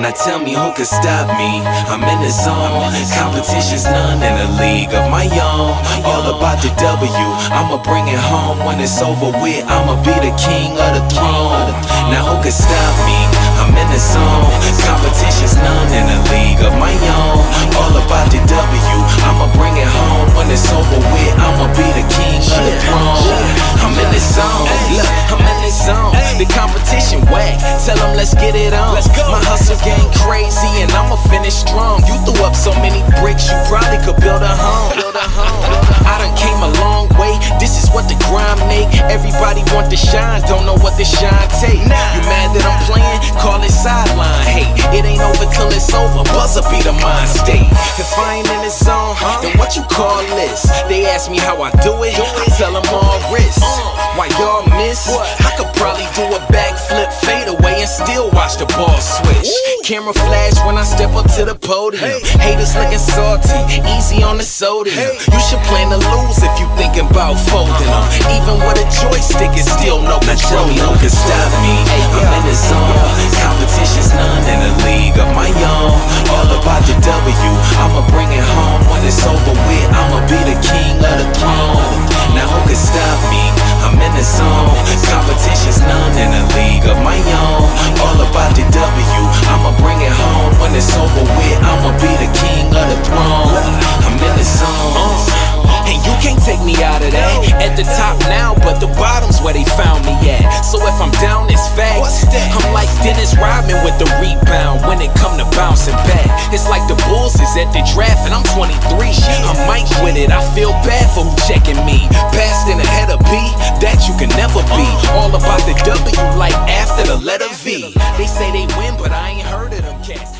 Now tell me who could stop me? I'm in the zone. Competition's none in a league of my own. All about the W, I'ma bring it home. When it's over with, I'ma be the king of the throne. Now who could stop me? I'm in the zone. Competition's none in a league of my own. All about the W, I'ma bring it home. When it's over with, I'ma be the king of the throne. I'm in the zone. Look, I'm in the zone. The competition whack. Tell them let's get it on. My hustle game crazy and I'ma finish strong. You threw up so many bricks, you probably could build a home. I done came a long way. This is what the grind make. Everybody want to shine, don't know what the shine take. You mad that I'm playing? Call it sideline. Hey, it ain't over till it's over. Buzzer be the mind state. If I ain't in the zone, then what you call this? They ask me how I do it. I tell them all wrist. Why y'all miss? I could probably do a backflip, fade away, and still watch the ball switch. Camera flash when I step up to the podium. Haters looking salty, easy on the sodium. You should plan to lose if you thinking about folding them. Even with a joystick, it's still no control. Now tell me who can stop me? I'm in the zone. Competition's none in a league of my own. All about the W, I'ma bring it home. When it's over with, I'ma be the king of the throne. Now who can stop me? I'm in the zone. Competition's none in a league of my own. All about the W, I'ma bring it home. When it's over with, I'ma be the king of the throne. I'm in the zone. And you can't take me out of that. At the top now, but the bottom's where they found me at. So if I'm down, it's facts. I'm like Dennis Rodman with the rebound when it come to bouncing back. It's like the Bulls is at the draft and I'm 23. I'm Mike with it, I feel bad for who checking me. Passed in ahead of B, that you can never be. All about the W like after the letter V. They say they win, but I ain't heard of them cats.